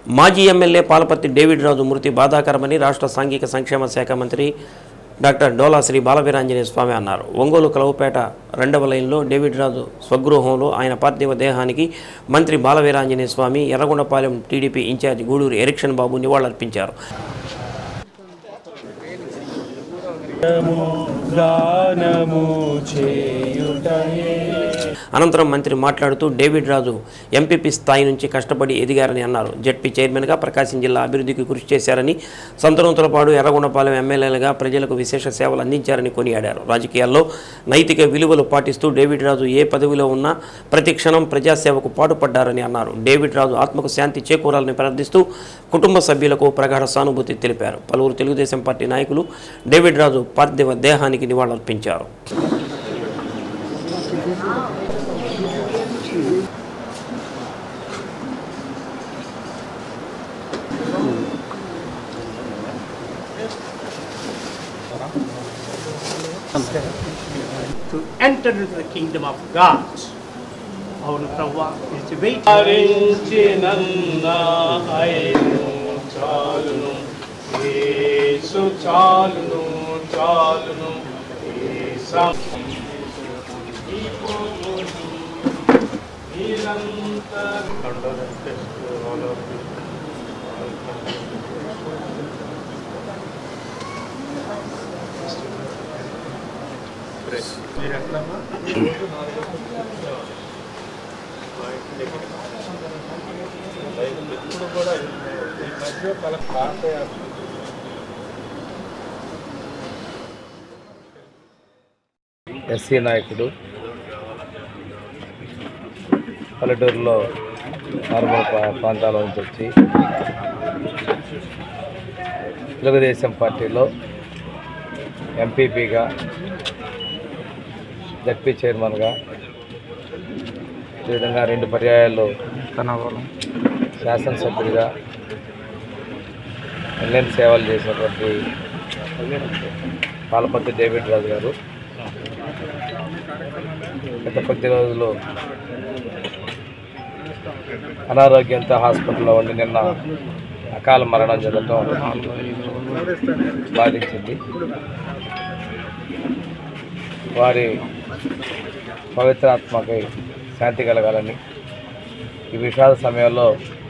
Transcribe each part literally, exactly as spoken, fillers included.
మాజీ MLA Palaparthi David రాజు మృతి బాధాకరమని రాష్ట్ర సాంఘిక సంక్షేమ శాఖ మంత్రి డాక్టర్ డోలా శ్రీ బాలవీరాంజనేయ స్వామి అన్నారు. ఒంగోలు కలవపేట రెండవ లైన్లో డేవిడ్ రాజు స్వగృహంలో ఆయన పార్థివ దేహానికి మంత్రి బాలవీరాంజనేయ స్వామి, ఎర్రగొండపాలెం టీడీపీ ఇన్ఛార్జి గూడూరు ఎరిక్షన్ బాబు నివాళులర్పించారు. అనంతరం మంత్రి మాట్లాడుతూ డేవిడ్ రాజు ఎంపీపీ స్థాయి నుంచి కష్టపడి ఎదిగారని అన్నారు. జెడ్పీ చైర్మన్గా ప్రకాశం జిల్లా అభివృద్ధికి కృషి చేశారని, సంతనూతలపాడు, ఎర్రగొండపాలెం ఎమ్మెల్యేలుగా ప్రజలకు విశేష సేవలు అందించారని కొనియాడారు. రాజకీయాల్లో నైతిక విలువలు పాటిస్తూ డేవిడ్ రాజు ఏ పదవిలో ఉన్నా ప్రతి క్షణం ప్రజాసేవకు పాటుపడ్డారని అన్నారు. డేవిడ్ రాజు ఆత్మకు శాంతి చేకూరాలని ప్రార్థిస్తూ కుటుంబ సభ్యులకు ప్రగాఢ సానుభూతి తెలిపారు. పలువురు తెలుగుదేశం పార్టీ నాయకులు డేవిడ్ రాజు పార్థివ దేహానికి నివాళులర్పించారు. To enter into the kingdom of God. Our Prabhu is the way. Arincinanna ayinu chalunu, Yesu chalunu chalunu, Yesam. SC నాయకుడు పల్లెటూరులో మారుమూల ప్రాంతాల నుంచి వచ్చి తెలుగుదేశం పార్టీలో ఎంపీపీగా, జడ్పీ చైర్మన్గా, ఈ విధంగా రెండు పర్యాయాల్లో శాసనసభ్యుడిగా ఎన్నెన్ని సేవలు చేసినటువంటి పాలపర్తి డేవిడ్ రాజు గారు గత కొద్ది రోజులు అనారోగ్యంతో హాస్పిటల్లో ఉండి నిన్న అకాల మరణం జరగడం బాధించింది. వారి పవిత్రాత్మకి శాంతి కలగాలని ఈ విషాద సమయంలో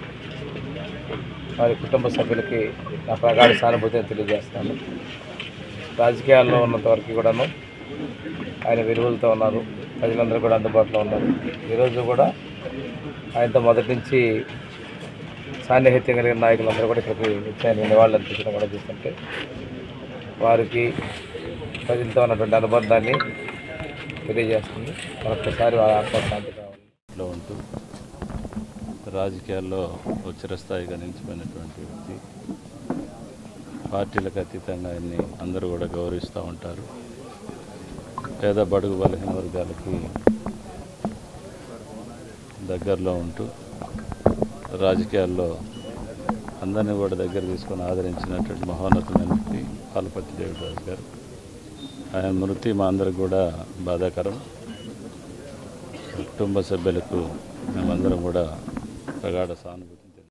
వారి కుటుంబ సభ్యులకి నా ప్రగాఢ సానుభూతిని తెలియజేస్తాను. రాజకీయాల్లో ఉన్నంత వరకు కూడాను ఆయన విలువలతో ఉన్నారు, ప్రజలందరూ కూడా అందుబాటులో ఉన్నారు. ఈరోజు కూడా ఆయనతో మొదటి నుంచి సాన్నిహిత్యం కలిగిన నాయకులందరూ కూడా ఇక్కడికి వచ్చి ఆయన నివాళులు అర్పించడం కూడా చూస్తుంటే వారికి ప్రజలతో ఉన్నటువంటి అనుబంధాన్ని తెలియజేస్తుంది. మరొకసారి వారి ఆత్మశాంతి కావాలి ఉంటూ రాజకీయాల్లో చిరస్థాయిగా నిలిచిపోయినటువంటి వ్యక్తి. పార్టీలకు అతీతంగా ఆయన్ని అందరూ కూడా గౌరవిస్తూ ఉంటారు. పేద బడుగు బలహీన వర్గాలకి దగ్గరలో ఉంటూ రాజకీయాల్లో అందరినీ కూడా దగ్గర తీసుకొని ఆదరించినటువంటి మహోన్నతమైన వ్యక్తి పాలపర్తి డేవిడ్ రాజు గారు. ఆయన మృతి మా అందరికి కూడా బాధాకరం. కుటుంబ సభ్యులకు మేమందరం కూడా ప్రగాఢ సానుభూతి